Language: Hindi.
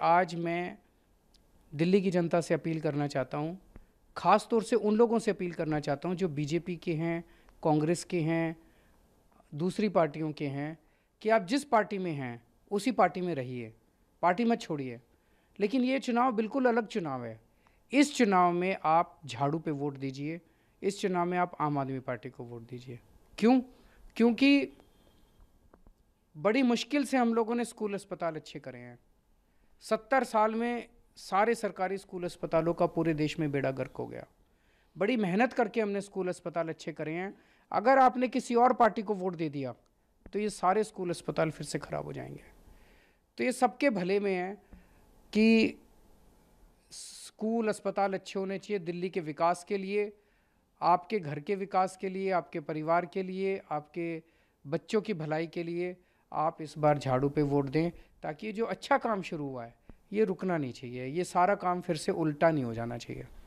आज मैं दिल्ली की जनता से अपील करना चाहता हूँ, ख़ास तौर से उन लोगों से अपील करना चाहता हूँ जो बीजेपी के हैं, कांग्रेस के हैं, दूसरी पार्टियों के हैं, कि आप जिस पार्टी में हैं उसी पार्टी में रहिए, पार्टी मत छोड़िए। लेकिन ये चुनाव बिल्कुल अलग चुनाव है। इस चुनाव में आप झाड़ू पे वोट दीजिए, इस चुनाव में आप आम आदमी पार्टी को वोट दीजिए। क्यों? क्योंकि बड़ी मुश्किल से हम लोगों ने स्कूल अस्पताल अच्छे करे हैं। 70 साल में सारे सरकारी स्कूल अस्पतालों का पूरे देश में बेड़ा गर्क हो गया। बड़ी मेहनत करके हमने स्कूल अस्पताल अच्छे करे हैं। अगर आपने किसी और पार्टी को वोट दे दिया तो ये सारे स्कूल अस्पताल फिर से ख़राब हो जाएंगे। तो ये सबके भले में है कि स्कूल अस्पताल अच्छे होने चाहिए, दिल्ली के विकास के लिए, आपके घर के विकास के लिए, आपके परिवार के लिए, आपके बच्चों की भलाई के लिए आप इस बार झाड़ू पे वोट दें, ताकि ये जो अच्छा काम शुरू हुआ है ये रुकना नहीं चाहिए, ये सारा काम फिर से उल्टा नहीं हो जाना चाहिए।